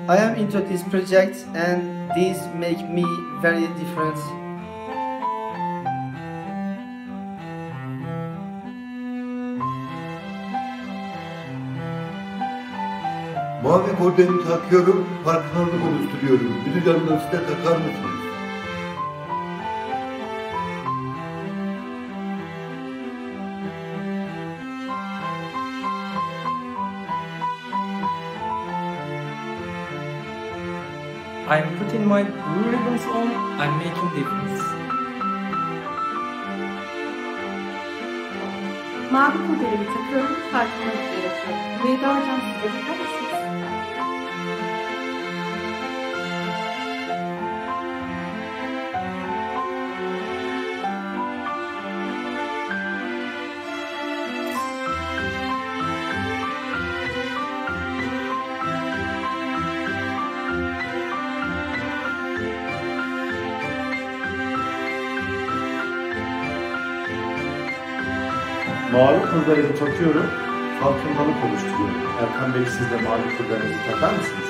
I am into this project and these make me very different. Mavi kordonu takıyorum, farkındalık oluşturuyorum. Bir canlı size takar mısınız? I'm putting my blue ribbons on, I'm making difference. Mavi kurdelemi takıyorum, farkındalık yaratıyorum. Veda hocam size bakar mısınız? Mavi kurdelemi takıyorum, farkındalık oluşturuyorum. Erkan Bey, siz de mavi kurdelenizi takar mısınız?